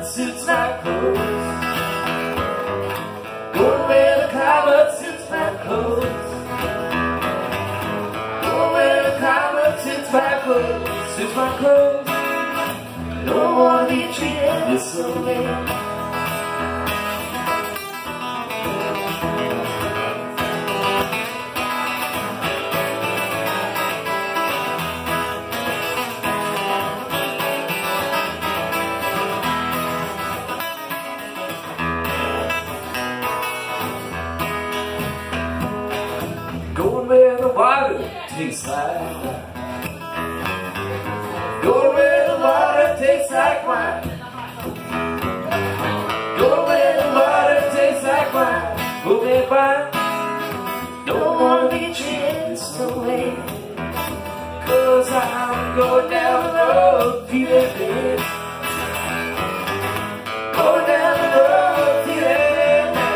climate suits my clothes. Going where the climate suits my clothes. Going where the climate suits my clothes. Suits my clothes. Don't wanna be treated this way. Going where the water tastes like wine. Going where the water tastes like wine. Going where the water tastes like wine. Moving by. Don't wanna be treated this way. 'Cause I'm going down the road, feeling bad. Going down the road, feeling bad.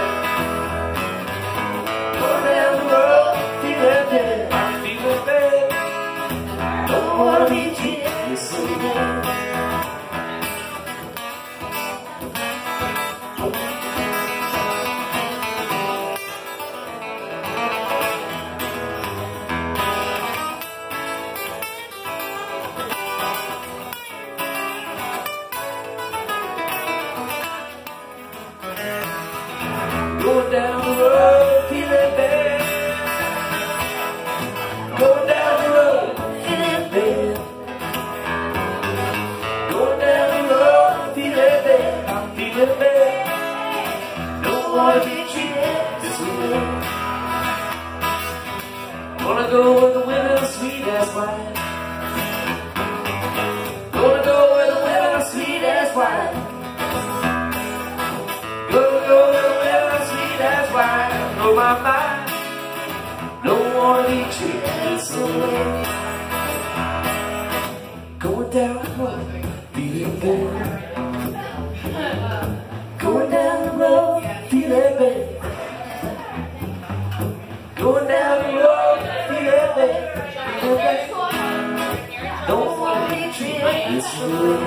Going down the road, feeling bad. I'm feeling bad. Don't wanna be treated this way. Going down the road, feeling bad. Going down the road, feeling bad. Going down the road, feeling bad. I'm feeling bad. Don't wanna be treated this way. Wanna go where the women are sweet as wine. Gonna go where the women are sweet as wine. Gonna go where the women are sweet as wine. Know my mind. Don't wanna be treated this way. Going down the road, feeling bad. Going down the road, feeling bad. Going down the road, feeling bad. Feeling bad. Don't wanna be treated this way.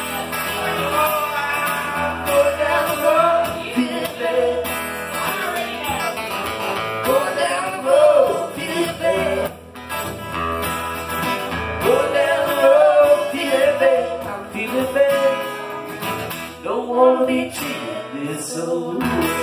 Going down the road, feeling bad. Going down the road, feeling bad. Going down the road, feeling bad. I'm feeling bad. Don't wanna be treated this way.